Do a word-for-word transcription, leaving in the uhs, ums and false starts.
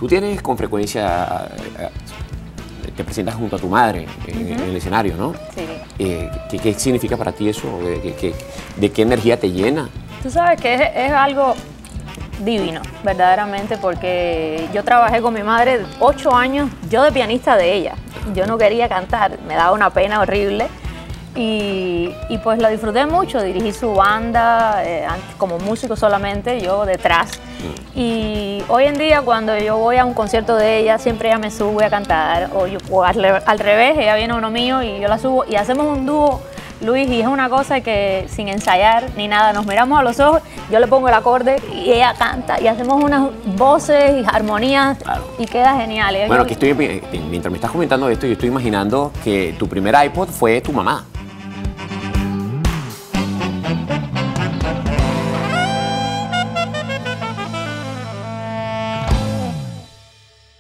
Tú tienes con frecuencia, a, a, te presentas junto a tu madre en, uh-huh. en el escenario, ¿no? Sí. Eh, ¿qué, ¿Qué significa para ti eso? ¿De, qué, de qué energía te llena? Tú sabes que es, es algo divino, verdaderamente, porque yo trabajé con mi madre ocho años, yo de pianista de ella. Yo no quería cantar, me daba una pena horrible. Y, y pues lo disfruté mucho, dirigí su banda eh, como músico solamente, yo detrás. Y hoy en día cuando yo voy a un concierto de ella, siempre ella me sube a cantar, o, yo, o al, al revés, ella viene a uno mío y yo la subo y hacemos un dúo, Luis, y es una cosa que sin ensayar ni nada, nos miramos a los ojos, yo le pongo el acorde y ella canta y hacemos unas voces y armonías, claro. Y queda genial. Bueno, que estoy, mientras me estás comentando esto, yo estoy imaginando que tu primer iPod fue tu mamá.